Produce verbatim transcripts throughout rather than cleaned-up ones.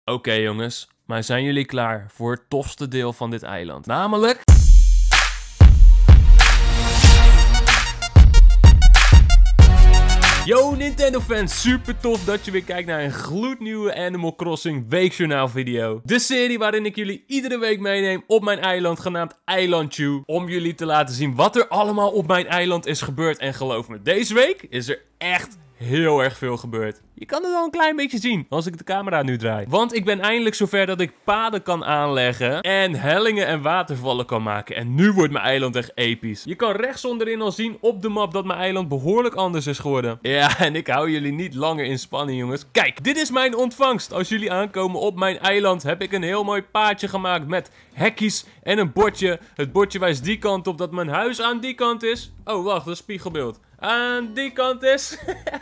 Oké okay, jongens, maar zijn jullie klaar voor het tofste deel van dit eiland? Namelijk... Yo Nintendo fans, super tof dat je weer kijkt naar een gloednieuwe Animal Crossing weekjournaal video. De serie waarin ik jullie iedere week meeneem op mijn eiland genaamd Island Chew. Om jullie te laten zien wat er allemaal op mijn eiland is gebeurd. En geloof me, deze week is er echt heel erg veel gebeurd. Je kan het al een klein beetje zien als ik de camera nu draai. Want ik ben eindelijk zover dat ik paden kan aanleggen en hellingen en watervallen kan maken. En nu wordt mijn eiland echt episch. Je kan rechts onderin al zien op de map dat mijn eiland behoorlijk anders is geworden. Ja, en ik hou jullie niet langer in spanning, jongens. Kijk, dit is mijn ontvangst. Als jullie aankomen op mijn eiland heb ik een heel mooi paadje gemaakt met hekjes en een bordje. Het bordje wijst die kant op dat mijn huis aan die kant is. Oh, wacht, een spiegelbeeld. Aan die kant is.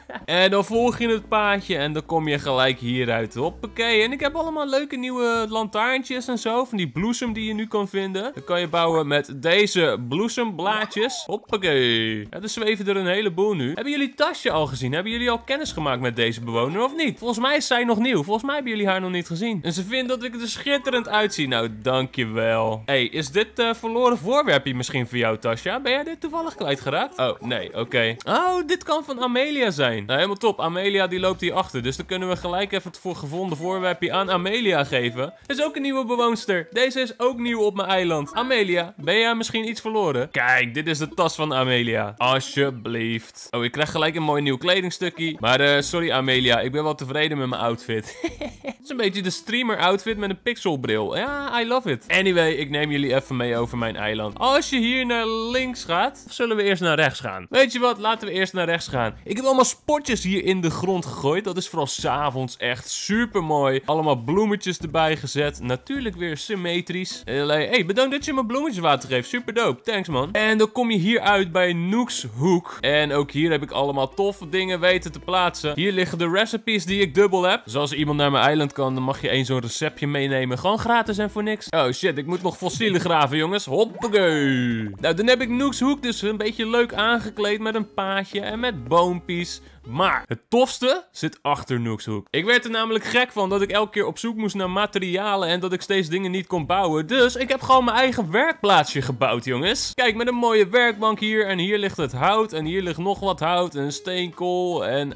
En dan volg je het paadje en dan kom je gelijk hieruit. Hoppakee. En ik heb allemaal leuke nieuwe lantaarntjes en zo. Van die bloesem die je nu kan vinden. Dan kan je bouwen met deze bloesemblaadjes. Hoppakee. Ja, er zweven er een heleboel nu. Hebben jullie Tasje al gezien? Hebben jullie al kennis gemaakt met deze bewoner of niet? Volgens mij is zij nog nieuw. Volgens mij hebben jullie haar nog niet gezien. En ze vindt dat ik er schitterend uitzie. Nou, dankjewel. Hey, is dit uh, verloren voorwerpje misschien voor jou, Tasja? Ben jij dit toevallig kwijtgeraakt? Oh, nee. Oké. Okay. Oh, dit kan van Amelia zijn. Nou, helemaal top. Amelia die loopt hier achter. Dus dan kunnen we gelijk even het voor gevonden voorwerpje aan Amelia geven. Is ook een nieuwe bewoonster. Deze is ook nieuw op mijn eiland. Amelia, ben jij misschien iets verloren? Kijk, dit is de tas van Amelia. Alsjeblieft. Oh, ik krijg gelijk een mooi nieuw kledingstukje. Maar uh, sorry Amelia, ik ben wel tevreden met mijn outfit. Het is een beetje de streamer outfit met een pixelbril. Ja, I love it. Anyway, ik neem jullie even mee over mijn eiland. Als je hier naar links gaat, zullen we eerst naar rechts gaan. Weet je wat? Laten we eerst naar rechts gaan. Ik heb allemaal spotjes hier in de grond gegooid. Dat is vooral 's avonds echt super mooi. Allemaal bloemetjes erbij gezet. Natuurlijk weer symmetrisch. Hey, bedankt dat je me bloemetjes water geeft. Super dope. Thanks man. En dan kom je hier uit bij Nook's Hoek. En ook hier heb ik allemaal toffe dingen weten te plaatsen. Hier liggen de recipes die ik dubbel heb. Dus als iemand naar mijn eiland kan, dan mag je één zo'n receptje meenemen. Gewoon gratis en voor niks. Oh shit, ik moet nog fossielen graven jongens. Hoppakee. Nou, dan heb ik Nook's Hoek dus een beetje leuk aangekleed met een paadje en met boompjes. Maar het tofste zit achter Nook's Hoek. Ik werd er namelijk gek van dat ik elke keer op zoek moest naar materialen en dat ik steeds dingen niet kon bouwen. Dus ik heb gewoon mijn eigen werkplaatsje gebouwd, jongens. Kijk, met een mooie werkbank hier. En hier ligt het hout. En hier ligt nog wat hout. En steenkool. En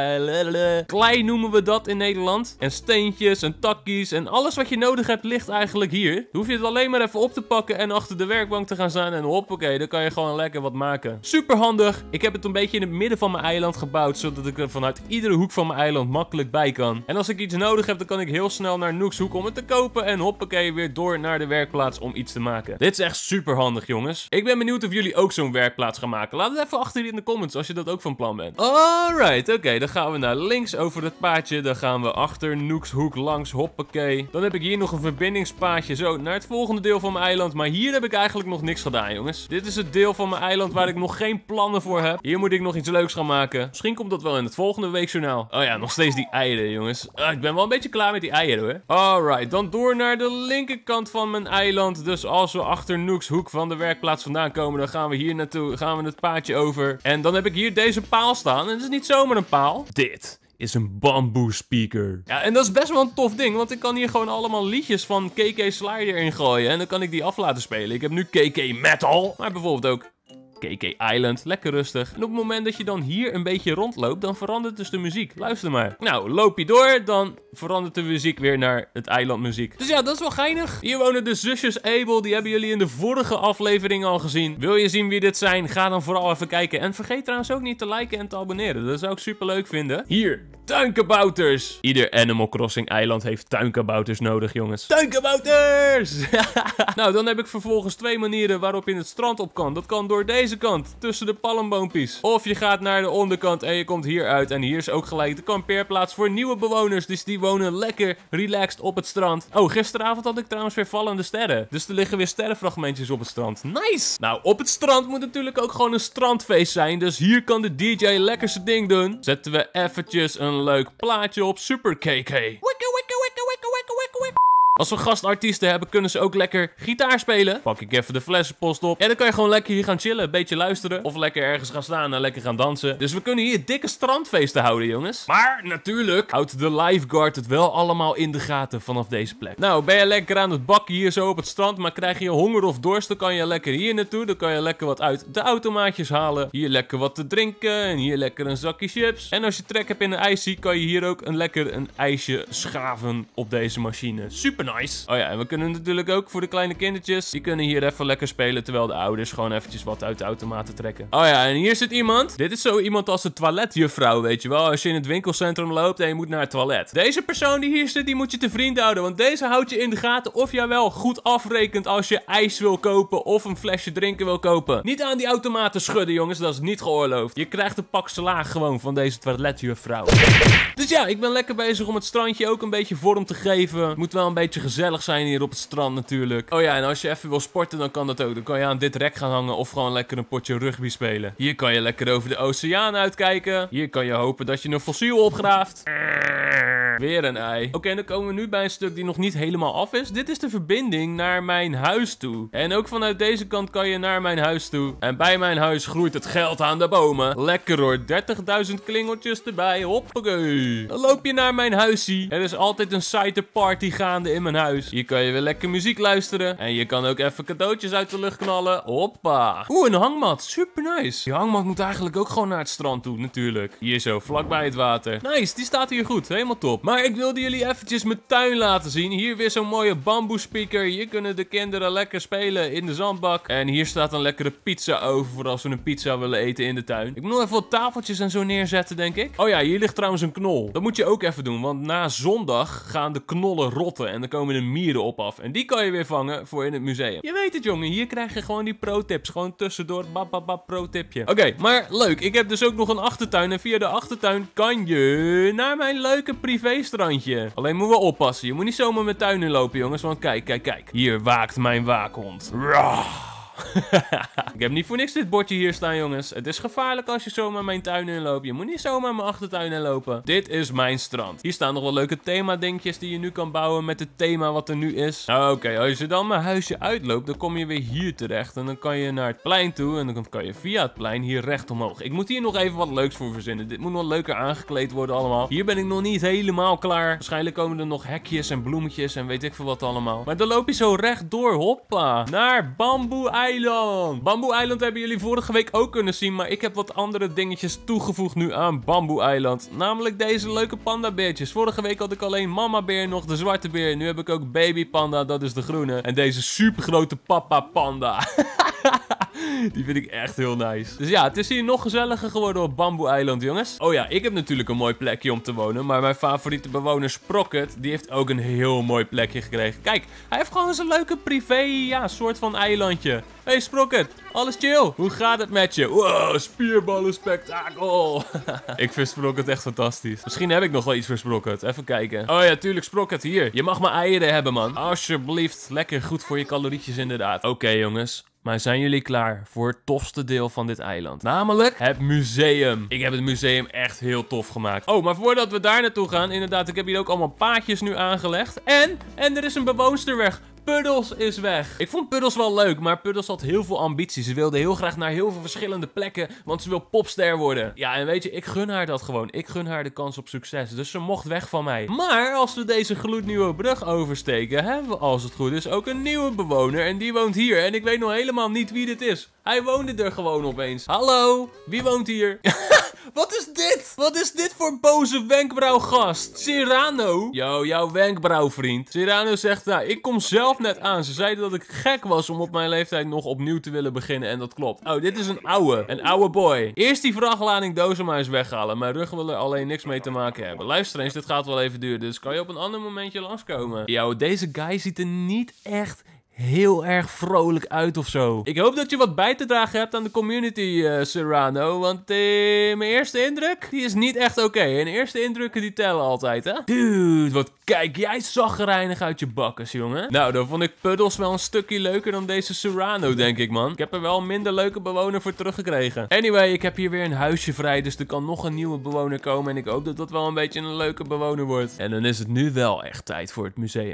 uh, klei noemen we dat in Nederland. En steentjes en takkies. En alles wat je nodig hebt ligt eigenlijk hier. Dan hoef je het alleen maar even op te pakken en achter de werkbank te gaan staan. En hoppakee, dan kan je gewoon lekker wat maken. Super handig. Ik heb het een beetje in het midden van mijn eiland gebouwd, zodat ik er vanuit iedere hoek van mijn eiland makkelijk bij kan. En als ik iets nodig heb, dan kan ik heel snel naar Nook's Hoek om het te kopen. En hoppakee, weer door naar de werkplaats om iets te maken. Dit is echt super handig, jongens. Ik ben benieuwd of jullie ook zo'n werkplaats gaan maken. Laat het even achter in de comments als je dat ook van plan bent. Alright, oké. Okay, dan gaan we naar links over het paadje. Dan gaan we achter Nook's Hoek langs. Hoppakee. Dan heb ik hier nog een verbindingspaadje zo naar het volgende deel van mijn eiland. Maar hier heb ik eigenlijk nog niks gedaan, jongens. Dit is het deel van mijn eiland waar ik nog geen plannen voor heb. Hier moet ik nog iets leuks gaan maken. Misschien komt dat wel in het volgende weekjournaal. Oh ja, nog steeds die eieren, jongens. Uh, ik ben wel een beetje klaar met die eieren, hoor. Alright, dan door naar de linkerkant van mijn eiland. Dus als we achter Nook's Hoek van de werkplaats vandaan komen, dan gaan we hier naartoe. Gaan we het paadje over. En dan heb ik hier deze paal staan. En het is niet zomaar een paal. Dit is een bamboe speaker. Ja, en dat is best wel een tof ding, want ik kan hier gewoon allemaal liedjes van K K Slider in gooien. En dan kan ik die af laten spelen. Ik heb nu K K Metal, maar bijvoorbeeld ook K K Island, lekker rustig. En op het moment dat je dan hier een beetje rondloopt, dan verandert dus de muziek. Luister maar. Nou, loop je door, dan verandert de muziek weer naar het eilandmuziek. Dus ja, dat is wel geinig. Hier wonen de zusjes Abel, die hebben jullie in de vorige aflevering al gezien. Wil je zien wie dit zijn? Ga dan vooral even kijken. En vergeet trouwens ook niet te liken en te abonneren. Dat zou ik super leuk vinden. Hier, tuinkabouters. Ieder Animal Crossing eiland heeft tuinkabouters nodig, jongens. Tuinkabouters! Nou, dan heb ik vervolgens twee manieren waarop je het strand op kan. Dat kan door deze kant, tussen de palmboompjes. Of je gaat naar de onderkant en je komt hier uit. En hier is ook gelijk de kampeerplaats voor nieuwe bewoners. Dus die wonen lekker relaxed op het strand. Oh, gisteravond had ik trouwens weer vallende sterren. Dus er liggen weer sterrenfragmentjes op het strand. Nice! Nou, op het strand moet natuurlijk ook gewoon een strandfeest zijn. Dus hier kan de D J lekker zijn ding doen. Zetten we eventjes een leuk plaatje op. Super K K. Wikke, wikke, wikke, wikke, wikke, wikke. Als we gastartiesten hebben, kunnen ze ook lekker gitaar spelen. Pak ik even de flessenpost op. En dan kan je gewoon lekker hier gaan chillen, een beetje luisteren. Of lekker ergens gaan staan en lekker gaan dansen. Dus we kunnen hier dikke strandfeesten houden, jongens. Maar natuurlijk houdt de lifeguard het wel allemaal in de gaten vanaf deze plek. Nou, ben je lekker aan het bakken hier zo op het strand, maar krijg je honger of dorst, dan kan je lekker hier naartoe. Dan kan je lekker wat uit de automaatjes halen. Hier lekker wat te drinken en hier lekker een zakje chips. En als je trek hebt in een ijsie, kan je hier ook een lekker een ijsje schaven op deze machine. Super nice. Oh ja, en we kunnen natuurlijk ook voor de kleine kindertjes, die kunnen hier even lekker spelen, terwijl de ouders gewoon eventjes wat uit de automaten trekken. Oh ja, en hier zit iemand. Dit is zo iemand als de toiletjuffrouw, weet je wel. Als je in het winkelcentrum loopt en je moet naar het toilet. Deze persoon die hier zit, die moet je te vriend houden, want deze houdt je in de gaten of jij wel goed afrekent als je ijs wil kopen of een flesje drinken wil kopen. Niet aan die automaten schudden, jongens, dat is niet geoorloofd. Je krijgt een pak slaag gewoon van deze toiletjuffrouw. Dus ja, ik ben lekker bezig om het strandje ook een beetje vorm te geven. Het moet wel een beetje gezellig zijn hier op het strand natuurlijk. Oh ja, en als je even wil sporten, dan kan dat ook. Dan kan je aan dit rek gaan hangen of gewoon lekker een potje rugby spelen. Hier kan je lekker over de oceaan uitkijken. Hier kan je hopen dat je een fossiel opgraaft. Weer een ei. Oké, okay, dan komen we nu bij een stuk die nog niet helemaal af is. Dit is de verbinding naar mijn huis toe. En ook vanuit deze kant kan je naar mijn huis toe. En bij mijn huis groeit het geld aan de bomen. Lekker hoor, dertigduizend klingeltjes erbij. Hoppakee. Dan loop je naar mijn huisie. Er is altijd een cider-party gaande in mijn huis. Hier kan je weer lekker muziek luisteren. En je kan ook even cadeautjes uit de lucht knallen. Hoppa. Oeh, een hangmat. Super nice. Die hangmat moet eigenlijk ook gewoon naar het strand toe, natuurlijk. Hier zo, vlakbij het water. Nice, die staat hier goed. Helemaal top. Maar ik wilde jullie eventjes mijn tuin laten zien. Hier weer zo'n mooie bamboe speaker. Hier kunnen de kinderen lekker spelen in de zandbak. En hier staat een lekkere pizza over voor als we een pizza willen eten in de tuin. Ik moet nog even wat tafeltjes en zo neerzetten, denk ik. Oh ja, hier ligt trouwens een knol. Dat moet je ook even doen, want na zondag gaan de knollen rotten en dan komen er mieren op af. En die kan je weer vangen voor in het museum. Je weet het, jongen. Hier krijg je gewoon die pro-tips. Gewoon tussendoor, bap, bap, bap, pro-tipje. Oké, okay, maar leuk. Ik heb dus ook nog een achtertuin. En via de achtertuin kan je naar mijn leuke privéstrandje. Alleen moet wel oppassen. Je moet niet zomaar mijn tuin inlopen, jongens. Want kijk, kijk, kijk. Hier waakt mijn waakhond. Rah. Ik heb niet voor niks dit bordje hier staan, jongens. Het is gevaarlijk als je zomaar mijn tuin inloopt. Je moet niet zomaar mijn achtertuin inlopen. Dit is mijn strand. Hier staan nog wel leuke thema-dingetjes die je nu kan bouwen met het thema wat er nu is. Oké, okay, als je dan mijn huisje uitloopt, dan kom je weer hier terecht. En dan kan je naar het plein toe. En dan kan je via het plein hier recht omhoog. Ik moet hier nog even wat leuks voor verzinnen. Dit moet nog leuker aangekleed worden allemaal. Hier ben ik nog niet helemaal klaar. Waarschijnlijk komen er nog hekjes en bloemetjes en weet ik veel wat allemaal. Maar dan loop je zo recht door. Hoppa. Naar Bamboe Eiland. Bamboe Eiland hebben jullie vorige week ook kunnen zien. Maar ik heb wat andere dingetjes toegevoegd nu aan Bamboe Eiland. Namelijk deze leuke pandabeertjes. Vorige week had ik alleen mama beer nog, de zwarte beer. Nu heb ik ook baby panda, dat is de groene. En deze super grote papa panda. Die vind ik echt heel nice. Dus ja, het is hier nog gezelliger geworden op Bamboe Eiland, jongens. Oh ja, ik heb natuurlijk een mooi plekje om te wonen. Maar mijn favoriete bewoner Sprocket, die heeft ook een heel mooi plekje gekregen. Kijk, hij heeft gewoon zo'n leuke privé, ja, soort van eilandje. Hey Sprocket, alles chill? Hoe gaat het met je? Wow, spierballen spektakel. Ik vind Sprocket echt fantastisch. Misschien heb ik nog wel iets voor Sprocket. Even kijken. Oh ja, tuurlijk Sprocket, hier. Je mag maar eieren hebben, man. Alsjeblieft. Lekker goed voor je calorietjes, inderdaad. Oké, okay, jongens. Maar zijn jullie klaar voor het tofste deel van dit eiland? Namelijk het museum. Ik heb het museum echt heel tof gemaakt. Oh, maar voordat we daar naartoe gaan, inderdaad, ik heb hier ook allemaal paadjes nu aangelegd. En, en er is een bewoonster weg. Puddles is weg. Ik vond Puddles wel leuk, maar Puddles had heel veel ambities. Ze wilde heel graag naar heel veel verschillende plekken, want ze wil popster worden. Ja, en weet je, ik gun haar dat gewoon. Ik gun haar de kans op succes, dus ze mocht weg van mij. Maar als we deze gloednieuwe brug oversteken, hebben we, als het goed is, ook een nieuwe bewoner. En die woont hier. En ik weet nog helemaal niet wie dit is. Hij woonde er gewoon opeens. Hallo, wie woont hier? Wat is dit? Wat is dit voor boze wenkbrauwgast? Cyrano? Yo, jouw wenkbrauwvriend. Cyrano zegt, nou, ik kom zelf net aan. Ze zeiden dat ik gek was om op mijn leeftijd nog opnieuw te willen beginnen. En dat klopt. Oh, dit is een ouwe. Een ouwe boy. Eerst die vrachtlading dozen maar eens weghalen. Mijn rug wil er alleen niks mee te maken hebben. Luister eens, dit gaat wel even duren. Dus kan je op een ander momentje langskomen? Yo, deze guy ziet er niet echt heel erg vrolijk uit of zo. Ik hoop dat je wat bij te dragen hebt aan de community, uh, Serrano. Want uh, mijn eerste indruk, die is niet echt oké. Okay. En eerste indrukken die tellen altijd, hè? Dude, wat kijk jij zaggerijnig uit je bakkes, jongen. Nou, dan vond ik Puddles wel een stukje leuker dan deze Serrano, denk ik, man. Ik heb er wel een minder leuke bewoner voor teruggekregen. Anyway, ik heb hier weer een huisje vrij, dus er kan nog een nieuwe bewoner komen. En ik hoop dat dat wel een beetje een leuke bewoner wordt. En dan is het nu wel echt tijd voor het museum.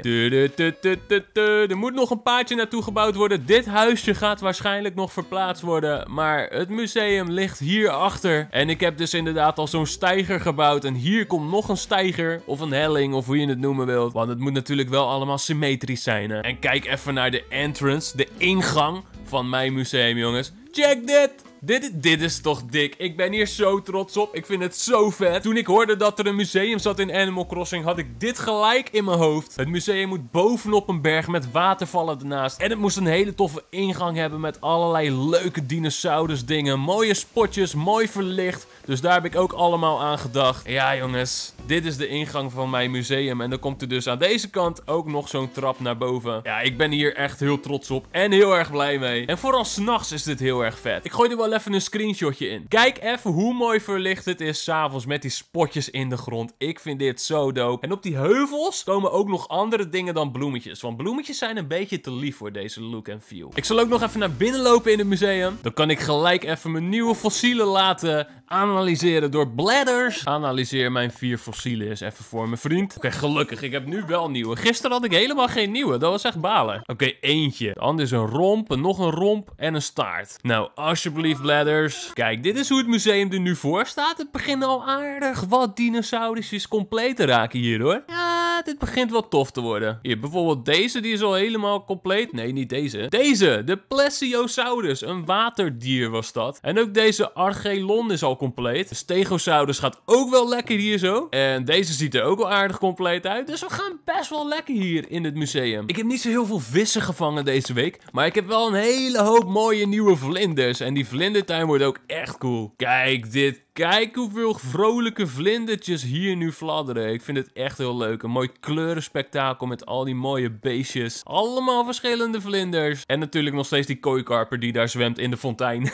Er moet nog een paadje naartoe gebouwd worden. Dit huisje gaat waarschijnlijk nog verplaatst worden. Maar het museum ligt hierachter. En ik heb dus inderdaad al zo'n steiger gebouwd. En hier komt nog een steiger. Of een helling, of hoe je het noemen wilt. Want het moet natuurlijk wel allemaal symmetrisch zijn, hè. En kijk even naar de entrance, de ingang van mijn museum, jongens. Check dit! Dit, dit is toch dik. Ik ben hier zo trots op. Ik vind het zo vet. Toen ik hoorde dat er een museum zat in Animal Crossing, had ik dit gelijk in mijn hoofd. Het museum moet bovenop een berg met watervallen ernaast. En het moest een hele toffe ingang hebben met allerlei leuke dinosaurus dingen. Mooie spotjes, mooi verlicht. Dus daar heb ik ook allemaal aan gedacht. Ja, jongens. Dit is de ingang van mijn museum. En dan komt er dus aan deze kant ook nog zo'n trap naar boven. Ja, ik ben hier echt heel trots op. En heel erg blij mee. En vooral 's nachts is dit heel erg vet. Ik gooi er wel even een screenshotje in. Kijk even hoe mooi verlicht het is 's avonds met die spotjes in de grond. Ik vind dit zo dope. En op die heuvels komen ook nog andere dingen dan bloemetjes. Want bloemetjes zijn een beetje te lief voor deze look en feel. Ik zal ook nog even naar binnen lopen in het museum. Dan kan ik gelijk even mijn nieuwe fossielen laten analyseren door Bladders. Analyseer mijn vier fossielen eens even voor mijn vriend. Oké, okay, gelukkig. Ik heb nu wel nieuwe. Gisteren had ik helemaal geen nieuwe. Dat was echt balen. Oké, okay, eentje. De ander is een romp, en nog een romp en een staart. Nou, alsjeblieft, Bladders. Kijk, dit is hoe het museum er nu voor staat. Het begint al aardig wat dinosaurusjes compleet te raken hier, hoor. Ja, dit begint wel tof te worden. Hier, bijvoorbeeld deze, die is al helemaal compleet. Nee, niet deze. Deze, de Plesiosaurus. Een waterdier was dat. En ook deze Archelon is al compleet. De Stegosaurus gaat ook wel lekker hier zo. En deze ziet er ook wel aardig compleet uit. Dus we gaan best wel lekker hier in het museum. Ik heb niet zo heel veel vissen gevangen deze week. Maar ik heb wel een hele hoop mooie nieuwe vlinders. En die vlindertuin wordt ook echt cool. Kijk dit. Kijk hoeveel vrolijke vlindertjes hier nu fladderen. Ik vind het echt heel leuk. Een mooi kleurenspektakel met al die mooie beestjes. Allemaal verschillende vlinders. En natuurlijk nog steeds die kooikarper die daar zwemt in de fontein.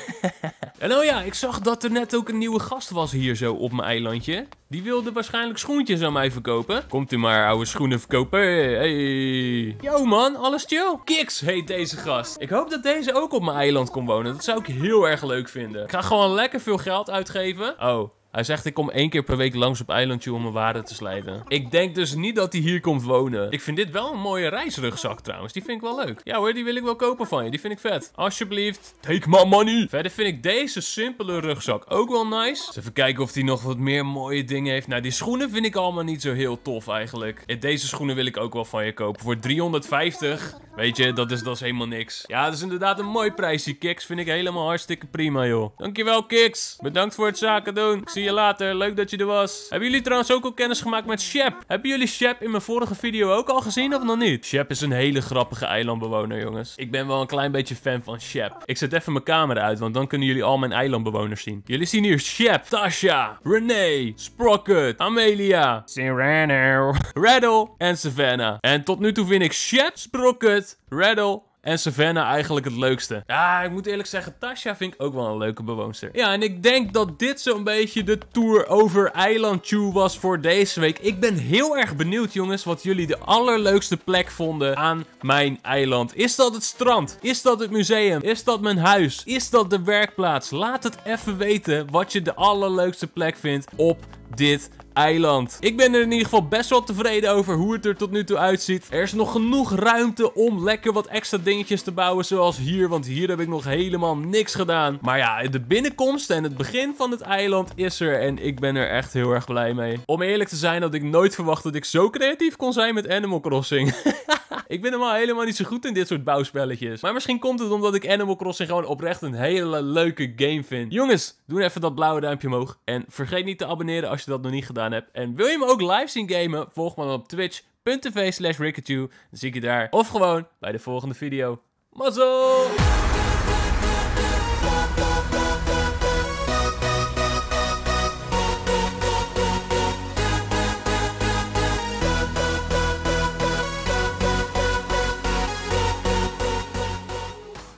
En oh ja, ik zag dat er net ook een nieuwe gast was hier zo op mijn eilandje. Die wilde waarschijnlijk schoentjes aan mij verkopen. Komt u maar, oude schoenenverkoper. Hey. Yo man, alles chill? Kix heet deze gast. Ik hoop dat deze ook op mijn eiland kon wonen. Dat zou ik heel erg leuk vinden. Ik ga gewoon lekker veel geld uitgeven. Oh. Hij zegt ik kom één keer per week langs op eilandje om mijn waarde te slijten. Ik denk dus niet dat hij hier komt wonen. Ik vind dit wel een mooie reisrugzak trouwens. Die vind ik wel leuk. Ja hoor, die wil ik wel kopen van je. Die vind ik vet. Alsjeblieft. Take my money. Verder vind ik deze simpele rugzak ook wel nice. Dus even kijken of hij nog wat meer mooie dingen heeft. Nou, die schoenen vind ik allemaal niet zo heel tof eigenlijk. Deze schoenen wil ik ook wel van je kopen. Voor driehonderdvijftig. Weet je, dat is, dat is helemaal niks. Ja, dat is inderdaad een mooi prijsje, Kix. Vind ik helemaal hartstikke prima, joh. Dankjewel, Kix. Bedankt voor het zaken doen. Ik zie je later. Leuk dat je er was. Hebben jullie trouwens ook al kennis gemaakt met Shep? Hebben jullie Shep in mijn vorige video ook al gezien of nog niet? Shep is een hele grappige eilandbewoner, jongens. Ik ben wel een klein beetje fan van Shep. Ik zet even mijn camera uit, want dan kunnen jullie al mijn eilandbewoners zien. Jullie zien hier Shep, Tasha, Renee, Sprocket, Amelia, Serrano, Rattle en Savannah. En tot nu toe vind ik Shep, Sprocket, Rattle en Savannah eigenlijk het leukste. Ja, ik moet eerlijk zeggen, Tasha vind ik ook wel een leuke bewoonster. Ja, en ik denk dat dit zo'n beetje de tour over Eiland Chew was voor deze week. Ik ben heel erg benieuwd, jongens, wat jullie de allerleukste plek vonden aan mijn eiland. Is dat het strand? Is dat het museum? Is dat mijn huis? Is dat de werkplaats? Laat het even weten wat je de allerleukste plek vindt op dit eiland. Ik ben er in ieder geval best wel tevreden over hoe het er tot nu toe uitziet. Er is nog genoeg ruimte om lekker wat extra dingetjes te bouwen zoals hier, want hier heb ik nog helemaal niks gedaan. Maar ja, de binnenkomst en het begin van het eiland is er en ik ben er echt heel erg blij mee. Om eerlijk te zijn had ik nooit verwacht dat ik zo creatief kon zijn met Animal Crossing. Ik ben normaal helemaal niet zo goed in dit soort bouwspelletjes. Maar misschien komt het omdat ik Animal Crossing gewoon oprecht een hele leuke game vind. Jongens, doe even dat blauwe duimpje omhoog. En vergeet niet te abonneren als je dat nog niet gedaan hebt. En wil je me ook live zien gamen? Volg me dan op twitch.tv slash Rickachew. Dan zie ik je daar. Of gewoon bij de volgende video. Mazzel!